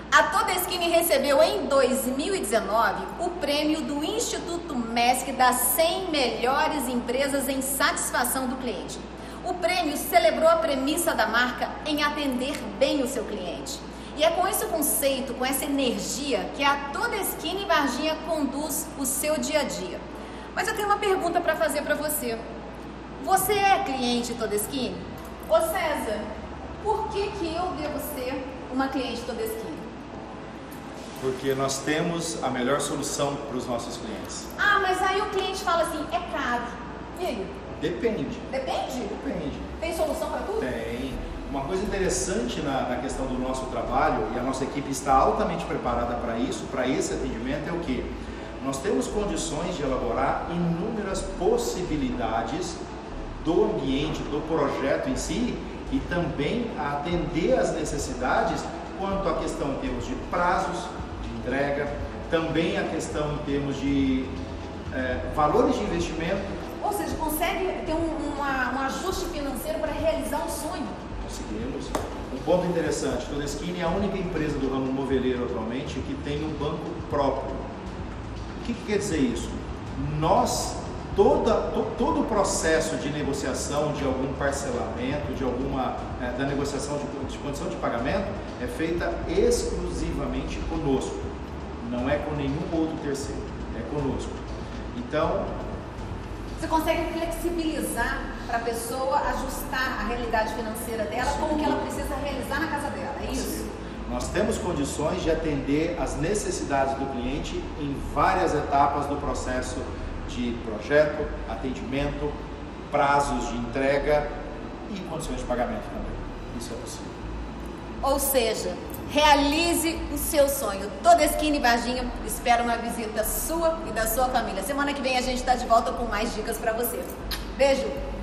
A Todeskine recebeu em 2019 o prêmio do Instituto MESC das 100 melhores empresas em satisfação do cliente. O prêmio celebrou a premissa da marca em atender bem o seu cliente. E é com esse conceito, com essa energia, que a Todeskine Varginha conduz o seu dia a dia. Mas eu tenho uma pergunta para fazer para você. Você é cliente Todeskine? Ô César, por que eu devo ser uma cliente Todeskine? Porque nós temos a melhor solução para os nossos clientes. Ah, mas aí o cliente fala assim, é caro. E aí? Depende. Depende? Depende. Tem solução para tudo? Tem. Uma coisa interessante na questão do nosso trabalho, e a nossa equipe está altamente preparada para isso, para esse atendimento, é o quê? Nós temos condições de elaborar inúmeras possibilidades do ambiente, do projeto em si, e também atender às necessidades quanto à questão em termos de prazos de entrega, também a questão em termos de valores de investimento. Ou seja, consegue ter um ajuste financeiro para realizar um sonho? Conseguimos. Um ponto interessante, Todeskine é a única empresa do ramo moveleiro atualmente que tem um banco próprio. O que quer dizer isso? Todo o processo de negociação de algum parcelamento, da negociação de condição de pagamento é feita exclusivamente conosco, não é com nenhum outro terceiro, é conosco. Então, você consegue flexibilizar para a pessoa ajustar a realidade financeira dela com o que ela precisa realizar na casa dela, é isso? Nós temos condições de atender às necessidades do cliente em várias etapas do processo de projeto, atendimento, prazos de entrega e condições de pagamento também. Isso é possível. Ou seja, realize o seu sonho. Todeskine Varginha espera uma visita sua e da sua família. Semana que vem a gente está de volta com mais dicas para você. Beijo!